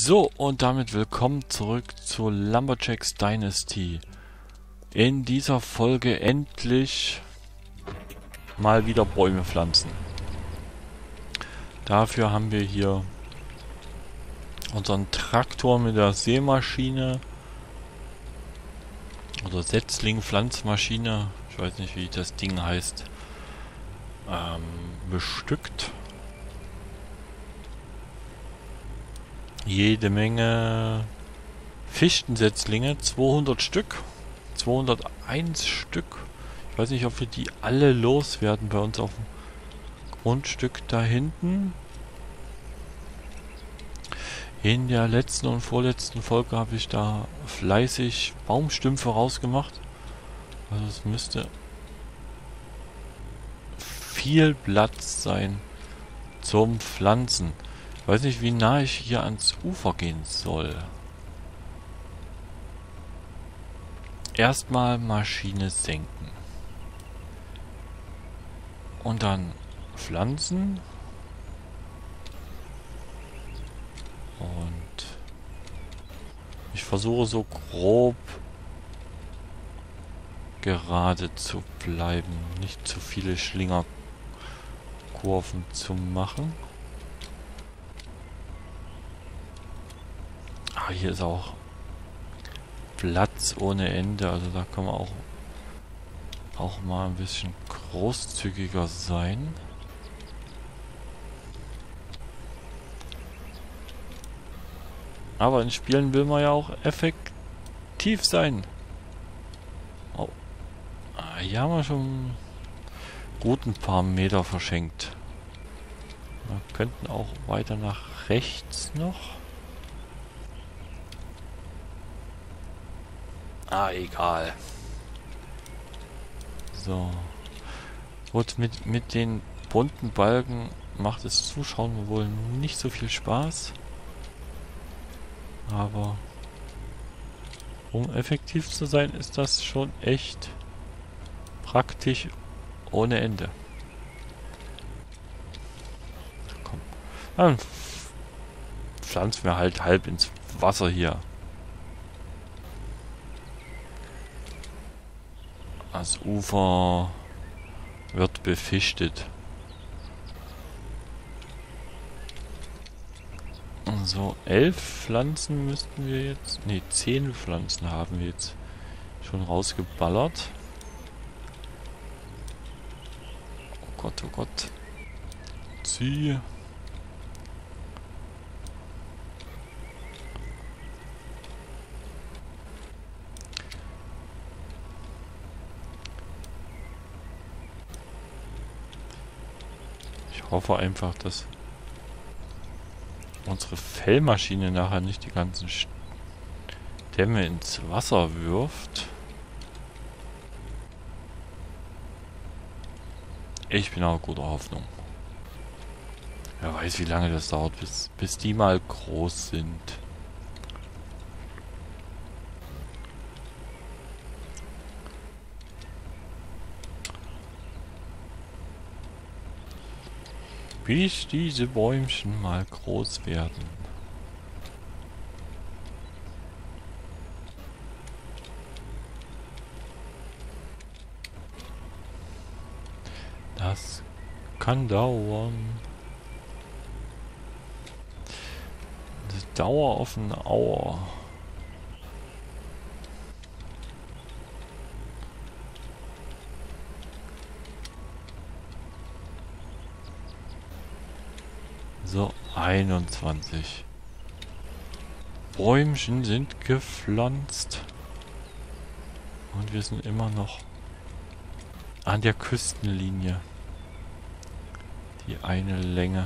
So, und damit willkommen zurück zu Lumberjacks Dynasty. In dieser Folge endlich mal wieder Bäume pflanzen. Dafür haben wir hier unseren Traktor mit der Sämaschine oder Setzling-Pflanzmaschine, ich weiß nicht, wie das Ding heißt, bestückt. Jede Menge Fichtensetzlinge, 200 Stück, 201 Stück. Ich weiß nicht, ob wir die alle loswerden bei uns auf dem Grundstück da hinten. In der letzten und vorletzten Folge habe ich da fleißig Baumstümpfe rausgemacht. Also es müsste viel Platz sein zum Pflanzen. Ich weiß nicht, wie nah ich hier ans Ufer gehen soll. Erstmal Maschine senken. Und dann pflanzen. Und ich versuche so grob gerade zu bleiben. Nicht zu viele Schlingerkurven zu machen. Ah, hier ist auch Platz ohne Ende. Also da kann man auch mal ein bisschen großzügiger sein. Aber in Spielen will man ja auch effektiv sein. Oh. Hier haben wir schon gut ein paar Meter verschenkt. Wir könnten auch weiter nach rechts noch. Egal. So. Gut, mit den bunten Balken macht das Zuschauen wohl nicht so viel Spaß. Aber um effektiv zu sein, ist das schon echt praktisch ohne Ende. Komm. Dann pflanzen wir halt halb ins Wasser hier. Das Ufer wird befichtet. So, 11 Pflanzen müssten wir jetzt... Ne, 10 Pflanzen haben wir jetzt schon rausgeballert. Oh Gott, oh Gott. Zieh. Ich hoffe einfach, dass unsere Fellmaschine nachher nicht die ganzen Stämme ins Wasser wirft. Ich bin auch guter Hoffnung. Wer weiß, wie lange das dauert, bis die mal groß sind. Bis diese Bäumchen mal groß werden. Das kann dauern. Das Dauer auf eine Auer. So, 21. Bäumchen sind gepflanzt. Und wir sind immer noch an der Küstenlinie. Die eine Länge.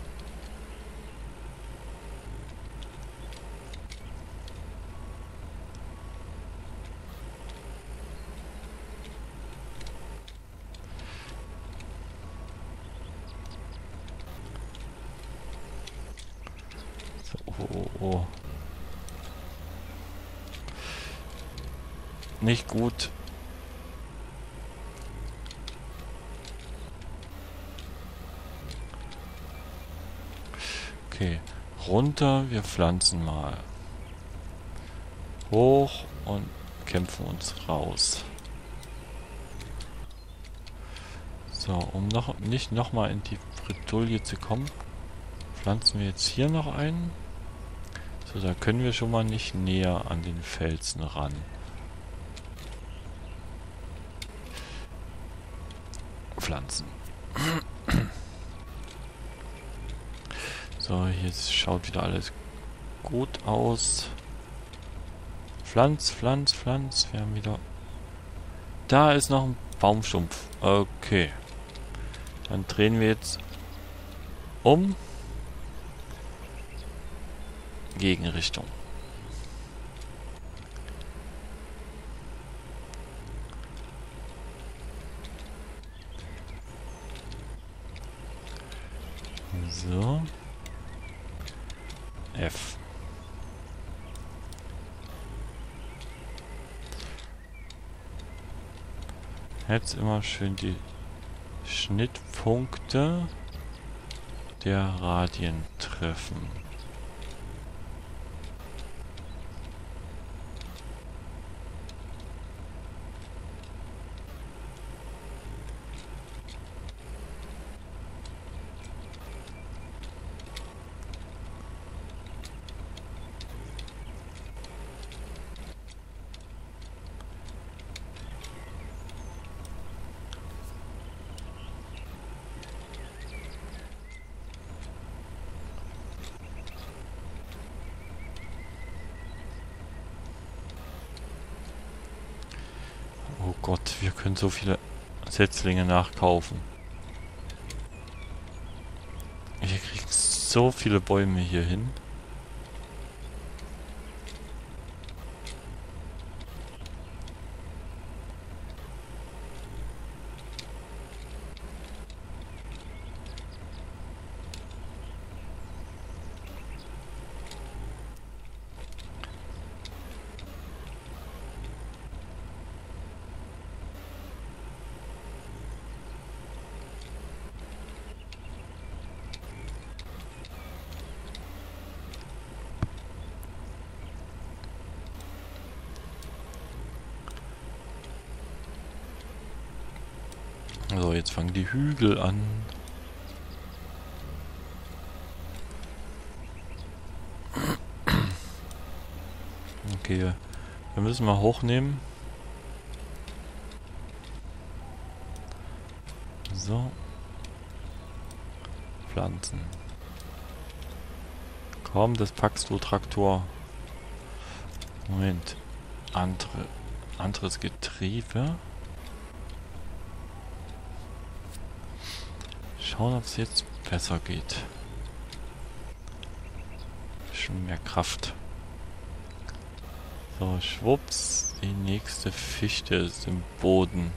Oh. Nicht gut. Okay. runter. Wir pflanzen mal. Hoch und kämpfen uns raus. So, um nicht nochmal in die Bredouille zu kommen, pflanzen wir jetzt hier noch ein. So, da können wir schon mal nicht näher an den Felsen ran. Pflanzen. So, jetzt schaut wieder alles gut aus. Pflanz. Wir haben wieder... Da ist noch ein Baumstumpf. Okay. Dann drehen wir jetzt um. Gegenrichtung. So. F. Jetzt immer schön die Schnittpunkte der Radien treffen. Oh Gott, wir können so viele Setzlinge nachkaufen. Ich krieg so viele Bäume hier hin. So, jetzt fangen die Hügel an. Okay, wir müssen mal hochnehmen. So. Pflanzen. Komm, das packst du, Traktor. Moment. Anderes Getriebe. Schauen, ob es jetzt besser geht. Schon mehr Kraft. So, schwupps. Die nächste Fichte ist im Boden.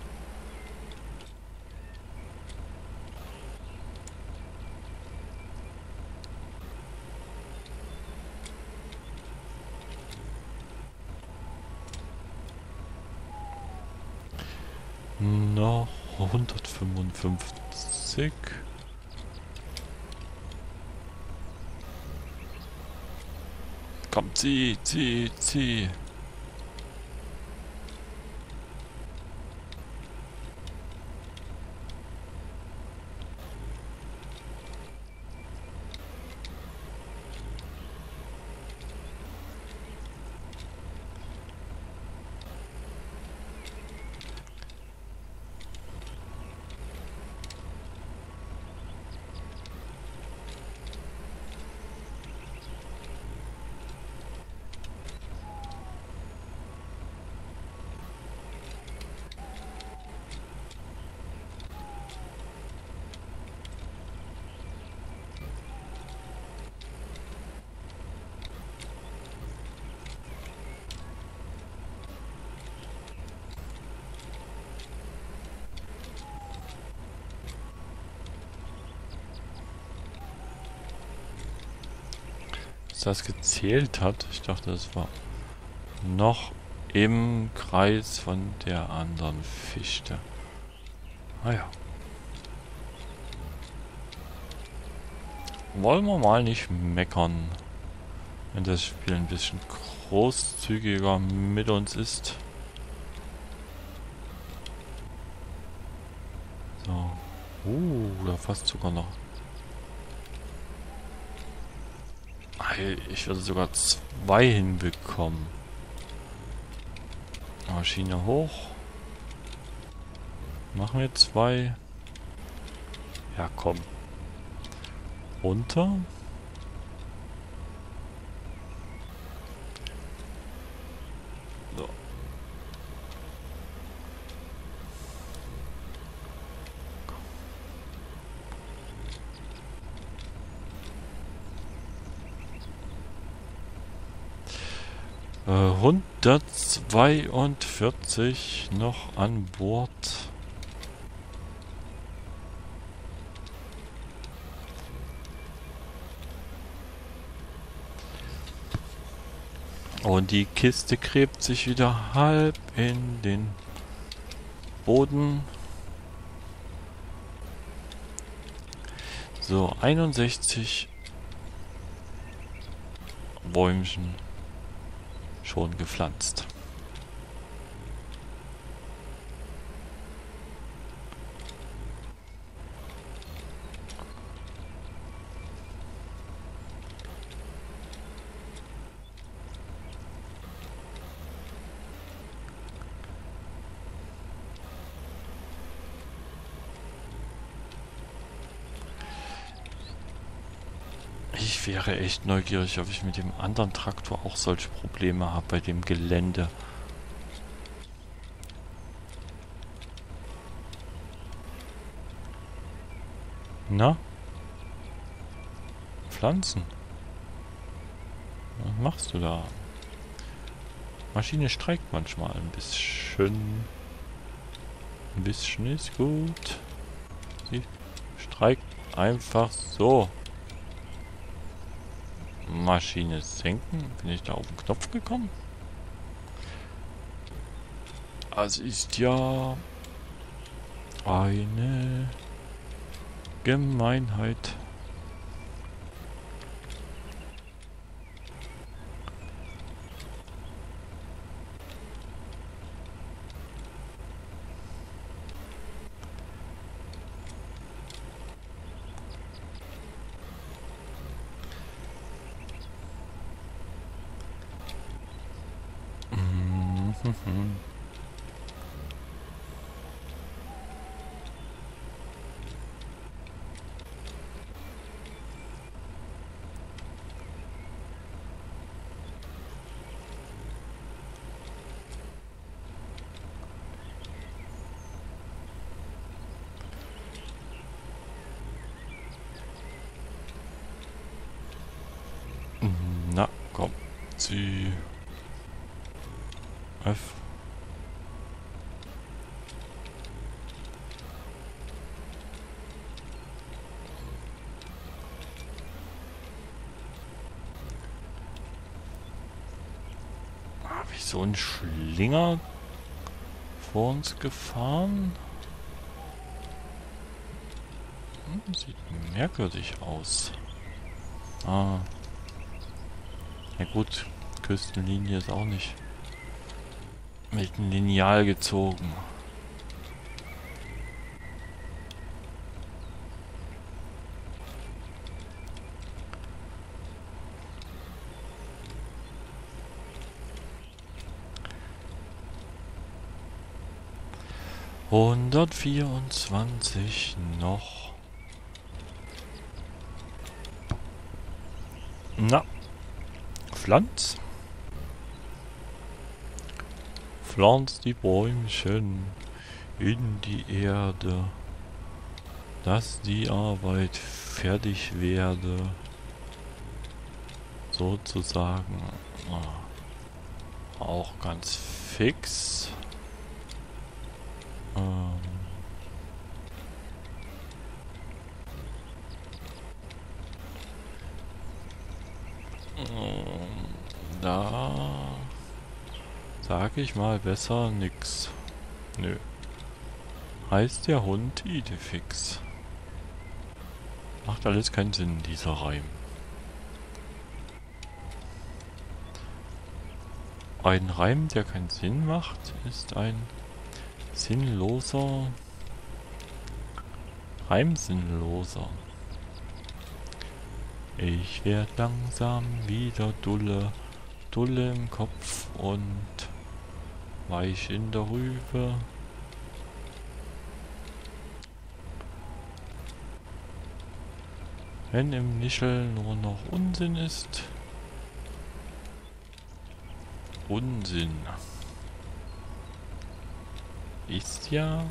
Noch 155. Komm, zieh. Das gezählt hat. Ich dachte, das war noch im Kreis von der anderen Fichte. Ah ja. Wollen wir mal nicht meckern. Wenn das Spiel ein bisschen großzügiger mit uns ist. So. Da fast sogar noch. Ich würde sogar 2 hinbekommen. Maschine hoch. Machen wir 2. Ja, komm. Runter. So. Äh, 142 noch an Bord. Und die Kiste gräbt sich wieder halb in den Boden. So, 61 Bäumchen schon gepflanzt. Ich wäre echt neugierig, ob ich mit dem anderen Traktor auch solche Probleme habe bei dem Gelände. Na? Pflanzen? Was machst du da? Maschine streikt manchmal ein bisschen. Ein bisschen ist gut. Sie streikt einfach so. Maschine senken. Bin ich da auf den Knopf gekommen? Es ist ja eine Gemeinheit. Na, komm. Sie. F. Habe ich so einen Schlinger vor uns gefahren? Sieht merkwürdig aus. Ah. Ja gut, Küstenlinie ist auch nicht mit einem Lineal gezogen. ...124 noch. Na, pflanz. Pflanz die Bäumchen in die Erde, dass die Arbeit fertig werde. Sozusagen. Auch ganz fix. Da sage ich mal besser nix. Nö. Heißt der Hund Idefix. Macht alles keinen Sinn, dieser Reim. Ein Reim, der keinen Sinn macht, ist ein sinnloser Reimsinnloser. Ich werd langsam wieder dulle im Kopf und weich in der Rübe. Wenn im Nischel nur noch Unsinn ist. Unsinn. Ist ja...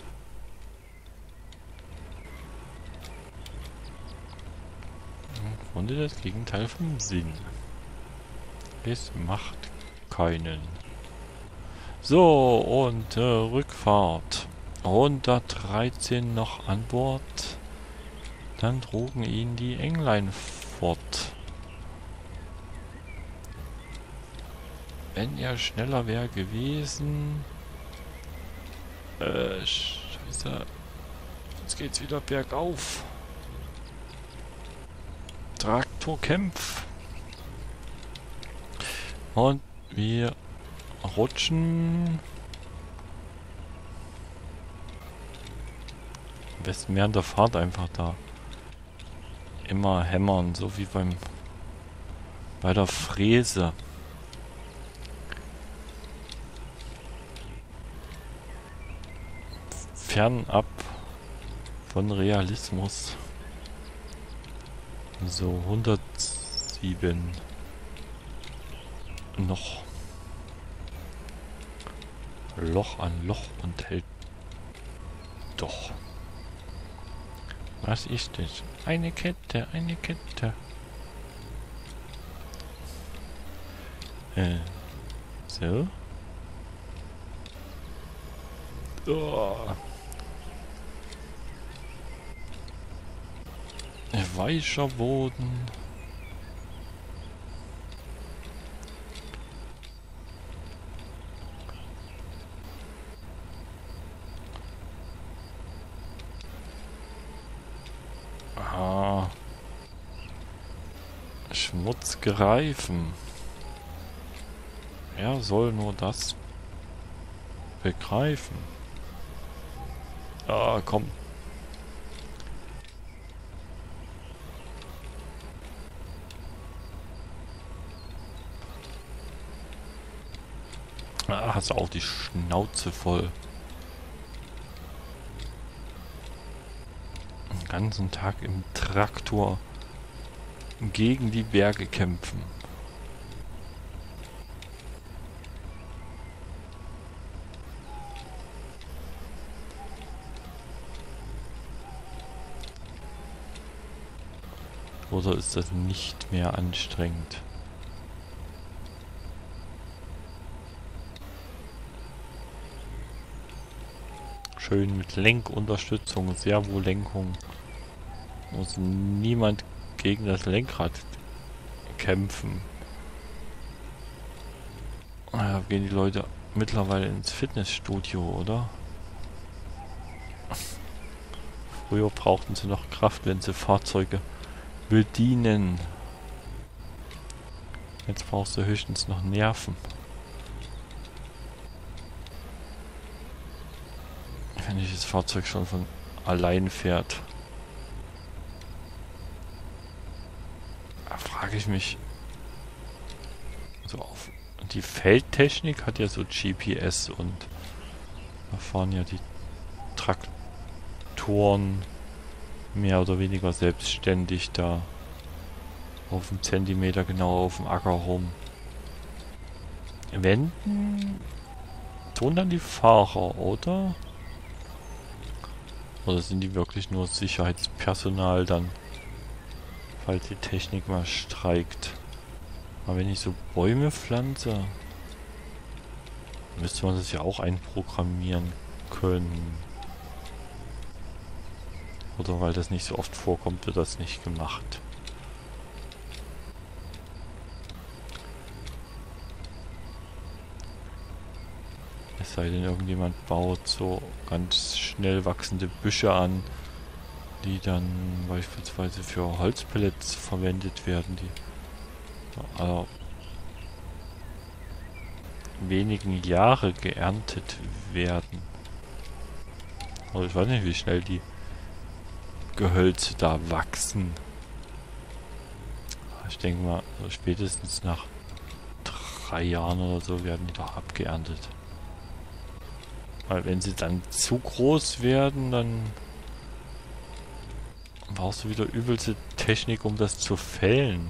im Grunde das Gegenteil vom Sinn. Es macht keinen. So, und Rückfahrt. 113 noch an Bord. Dann trugen ihn die Englein fort. Wenn er schneller wäre gewesen... Scheiße. Jetzt geht's wieder bergauf. Traktorkämpf. Und wir rutschen. Am besten während der Fahrt einfach da immer hämmern, so wie bei der Fräse. Fernab von Realismus. So, 107. Noch. Loch an Loch und hält doch. Was ist das? Eine Kette, eine Kette. So. Oh. Weicher Boden. Ah. Schmutzige Reifen. Wer soll nur das begreifen? Ah, komm. Ah, hast auch die Schnauze voll. Den ganzen Tag im Traktor gegen die Berge kämpfen. Oder ist das nicht mehr anstrengend? Schön mit Lenkunterstützung, Servolenkung. Muss niemand gegen das Lenkrad kämpfen. Da gehen die Leute mittlerweile ins Fitnessstudio, oder? Früher brauchten sie noch Kraft, wenn sie Fahrzeuge bedienen. Jetzt brauchst du höchstens noch Nerven. Wenn dieses Fahrzeug schon von allein fährt. Da frage ich mich. So auf. Die Feldtechnik hat ja so GPS und da fahren ja die Traktoren mehr oder weniger selbstständig da auf einen Zentimeter genau auf dem Acker rum. Wenden tun dann die Fahrer, oder? Oder sind die wirklich nur Sicherheitspersonal dann, falls die Technik mal streikt? Aber wenn ich so Bäume pflanze, müsste man das ja auch einprogrammieren können. Oder weil das nicht so oft vorkommt, wird das nicht gemacht. Es sei denn, irgendjemand baut so ganz schnell wachsende Büsche an, die dann beispielsweise für Holzpellets verwendet werden. Die, also wenigen Jahre geerntet werden. Also ich weiß nicht, wie schnell die Gehölze da wachsen. Ich denke mal, so spätestens nach 3 Jahren oder so werden die doch abgeerntet. Weil wenn sie dann zu groß werden, dann brauchst du wieder übelste Technik, um das zu fällen.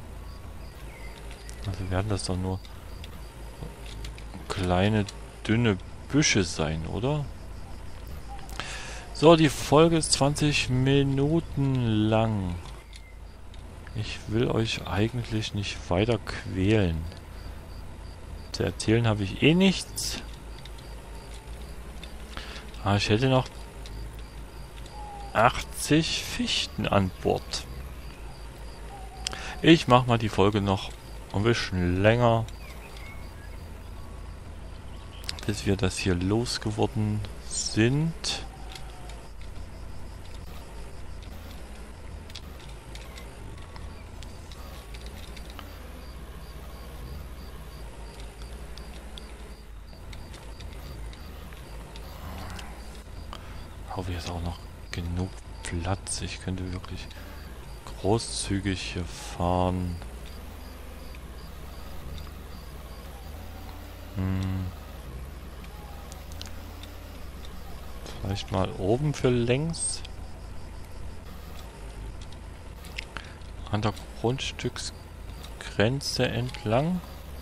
Also werden das doch nur kleine, dünne Büsche sein, oder? So, die Folge ist 20 Minuten lang. Ich will euch eigentlich nicht weiter quälen. Zu erzählen habe ich eh nichts. Aber ich hätte noch 80 Fichten an Bord. Ich mache mal die Folge noch ein bisschen länger, bis wir das hier losgeworden sind. Hoffe ich, ist auch noch genug Platz. Ich könnte wirklich großzügig hier fahren. Vielleicht mal oben für längs. An der Grundstücksgrenze entlang.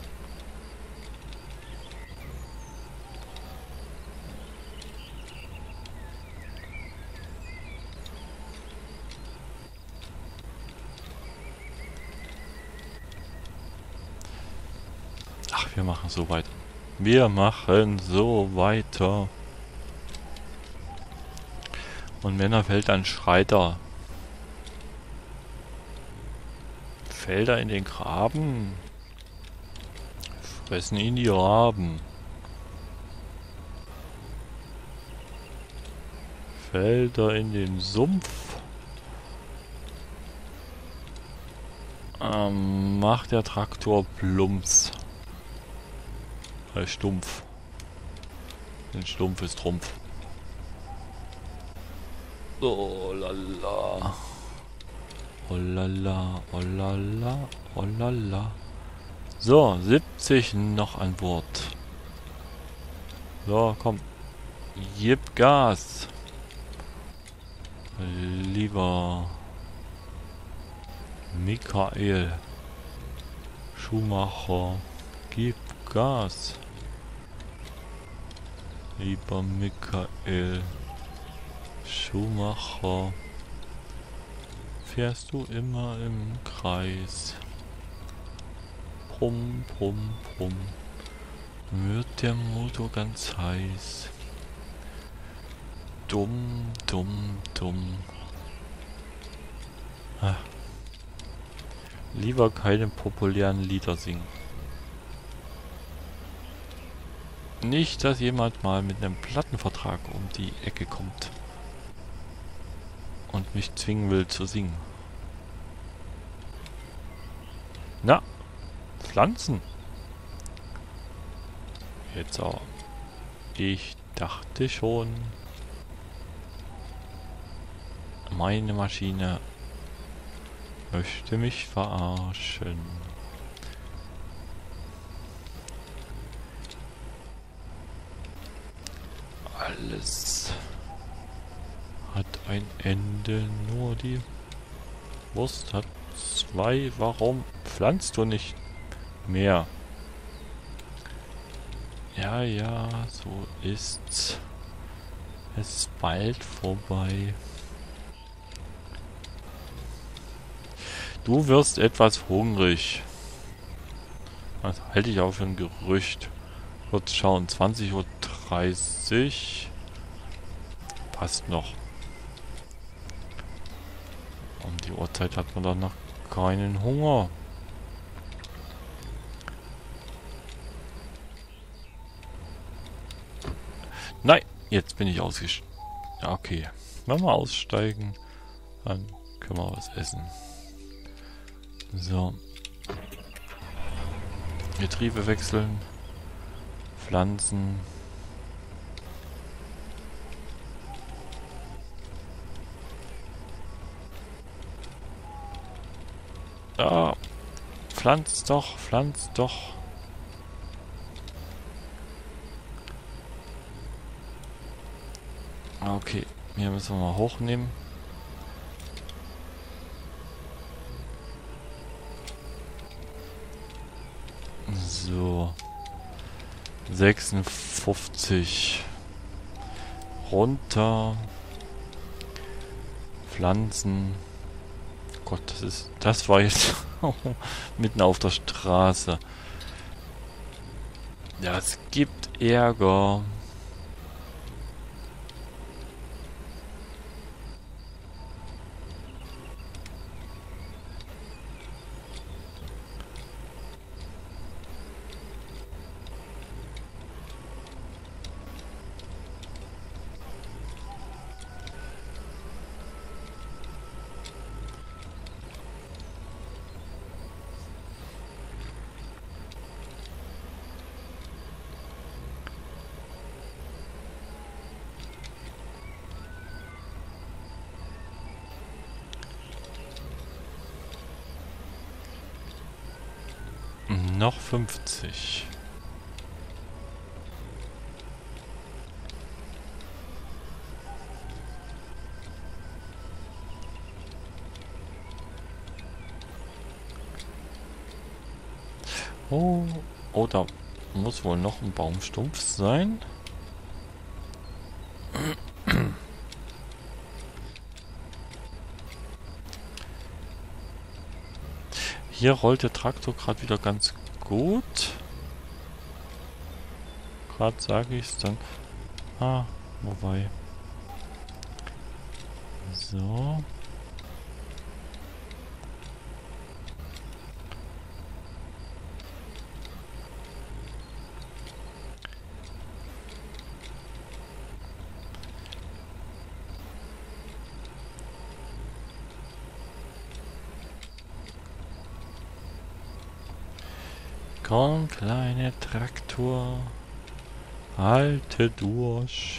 Ach, wir machen so weiter. Wir machen so weiter. Und wenn er fällt, dann schreit er. Fällt er in den Graben? Fressen ihn die Raben. Fällt er in den Sumpf? Macht der Traktor Plumps. Stumpf. Ein Stumpf ist Trumpf. Oh lala. Oh lala, oh lala, oh lala. So, 70 noch an Bord. So, komm. Gib Gas. Lieber Michael Schumacher, gib Gas. Lieber Michael Schumacher, fährst du immer im Kreis. Brumm, brumm, brumm, wird der Motor ganz heiß. Dumm, dumm, dumm. Ach. Lieber keine populären Lieder singen. Nicht, dass jemand mal mit einem Plattenvertrag um die Ecke kommt und mich zwingen will zu singen. Na, Pflanzen. Jetzt auch. Ich dachte schon, meine Maschine möchte mich verarschen. Alles hat ein Ende, nur die Wurst hat 2. Warum pflanzt du nicht mehr? Ja, ja, so ist's. Es ist bald vorbei. Du wirst etwas hungrig. Das halte ich auch für ein Gerücht. Kurz schauen, 20:30 Uhr. Passt noch. Um die Uhrzeit hat man doch noch keinen Hunger. Nein, jetzt bin ich ausgestiegen. Ja, okay. Wenn wir aussteigen, dann können wir was essen. So. Getriebe wechseln. Pflanzen. Ah, pflanzt doch, pflanzt doch. Okay, hier müssen wir mal hochnehmen. So. 56. Runter. Pflanzen. Gott, das war jetzt mitten auf der Straße. Ja, es gibt Ärger. Noch 50. Oh, oh, da muss wohl noch ein Baumstumpf sein. Hier rollt der Traktor gerade wieder ganz gut. Gerade sage ich es dann. Ah, wobei. So. Komm, kleine Traktor, halte durch.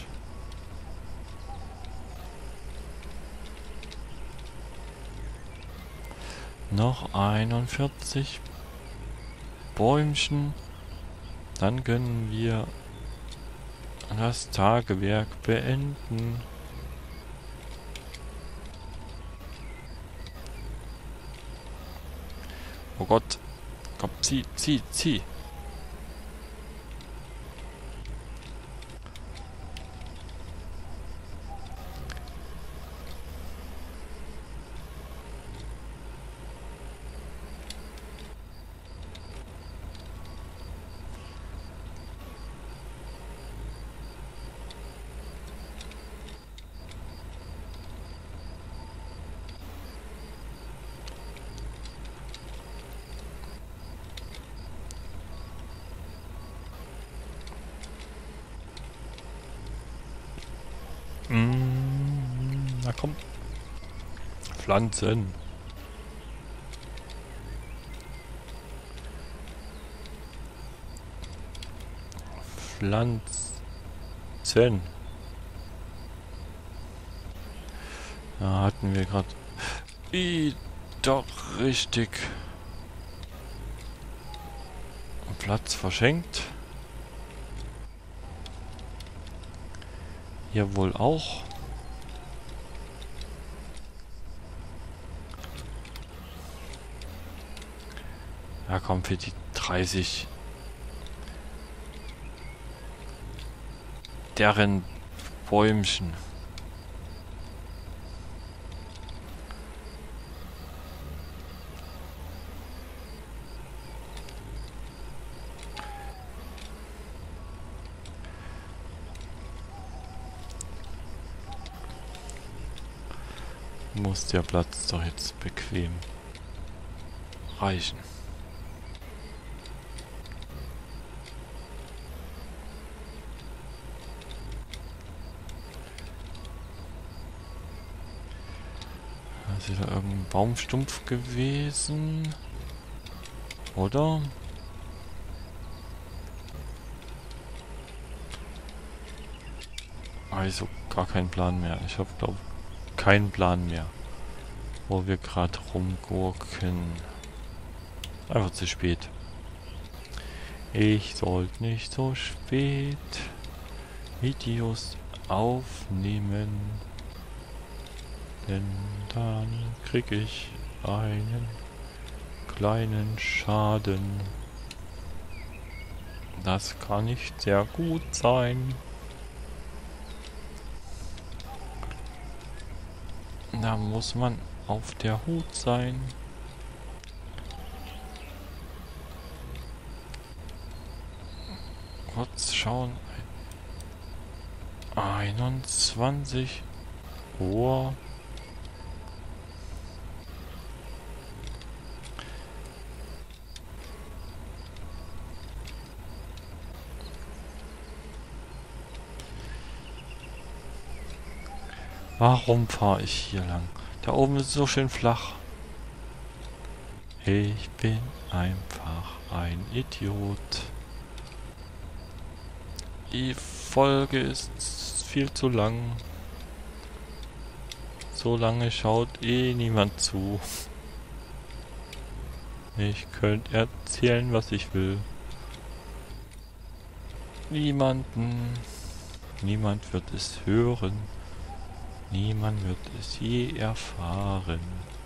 Noch 41 Bäumchen. Dann können wir das Tagewerk beenden. Oh Gott. Komm, zieh, zieh, zieh. Na komm. Pflanzen. Pflanzen. Da hatten wir gerade doch richtig Platz verschenkt. Hier wohl auch. Ja komm, für die 30. Deren Bäumchen. Muss der Platz doch jetzt bequem reichen. Ist wieder irgendein Baumstumpf gewesen? Oder? habe ich so gar keinen Plan mehr. Ich habe, glaube ich, keinen Plan mehr, wo wir gerade rumgurken. Einfach zu spät. Ich sollte nicht so spät Videos aufnehmen, denn dann krieg ich einen kleinen Schaden. Das kann nicht sehr gut sein. Da muss man auf der Hut sein. Kurz schauen. 21 Uhr. Warum fahre ich hier lang? Da oben ist es so schön flach. Ich bin einfach ein Idiot. Die Folge ist viel zu lang. So lange schaut eh niemand zu. Ich könnte erzählen, was ich will. Niemand wird es hören. Niemand wird es je erfahren.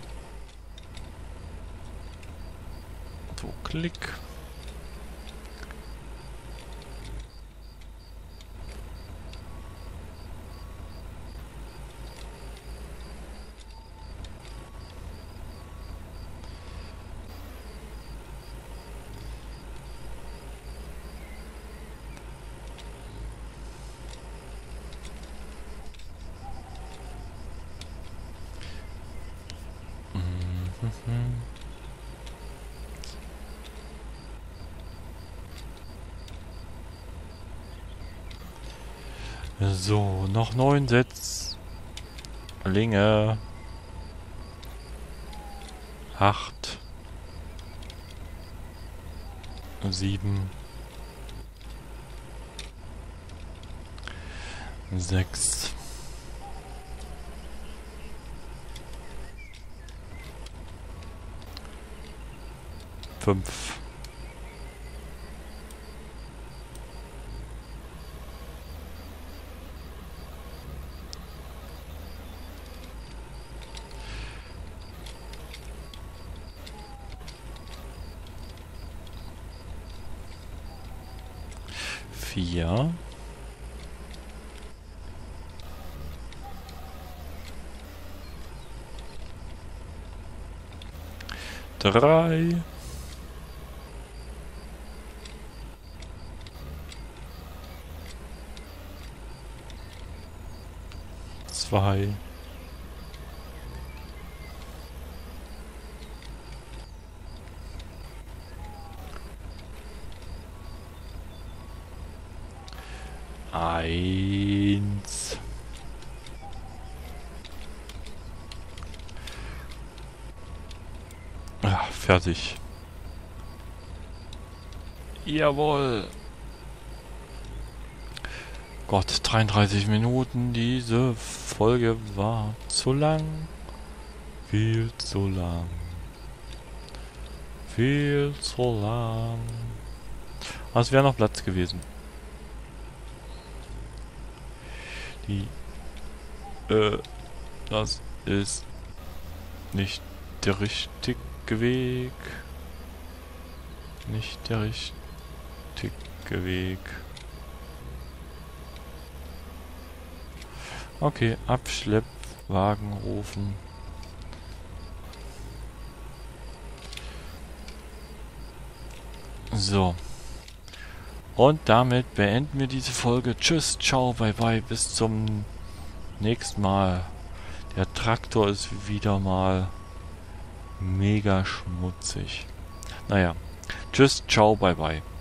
So, klick. So, noch 9 Setzlinge. 8. 7. 6. 5. 4. 3. 2. 1. Ah, fertig. Jawohl. Gott, 33 Minuten. Diese Folge war zu lang. Viel zu lang. Viel zu lang. Aber es wäre noch Platz gewesen. Das ist nicht der richtige Weg. Nicht der richtige Weg. Okay, Abschleppwagen rufen. So. Und damit beenden wir diese Folge. Tschüss, ciao, bye bye, bis zum nächsten Mal. Der Traktor ist wieder mal mega schmutzig. Naja, tschüss, ciao, bye bye.